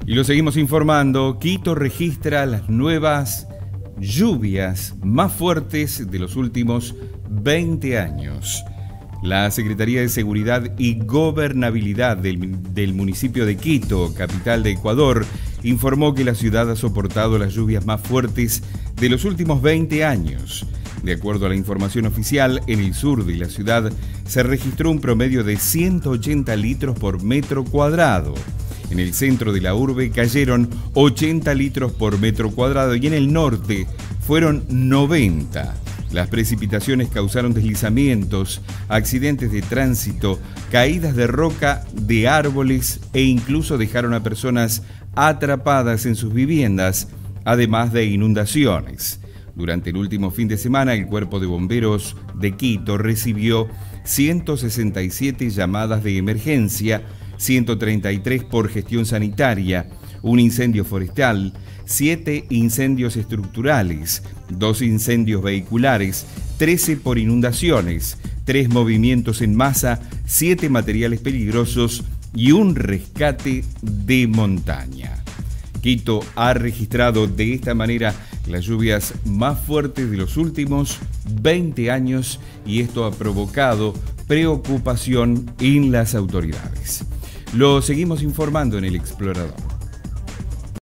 Y lo seguimos informando. Quito registra las nuevas lluvias más fuertes de los últimos 20 años. La Secretaría de Seguridad y Gobernabilidad del municipio de Quito, capital de Ecuador, informó que la ciudad ha soportado las lluvias más fuertes de los últimos 20 años. De acuerdo a la información oficial, en el sur de la ciudad se registró un promedio de 180 litros por metro cuadrado. En el centro de la urbe cayeron 80 litros por metro cuadrado y en el norte fueron 90. Las precipitaciones causaron deslizamientos, accidentes de tránsito, caídas de roca de árboles e incluso dejaron a personas atrapadas en sus viviendas, además de inundaciones. Durante el último fin de semana, el Cuerpo de Bomberos de Quito recibió 167 llamadas de emergencia, 133 por gestión sanitaria, un incendio forestal, 7 incendios estructurales, 2 incendios vehiculares, 13 por inundaciones, 3 movimientos en masa, 7 materiales peligrosos y un rescate de montaña. Quito ha registrado de esta manera las lluvias más fuertes de los últimos 20 años y esto ha provocado preocupación en las autoridades. Lo seguimos informando en El Explorador.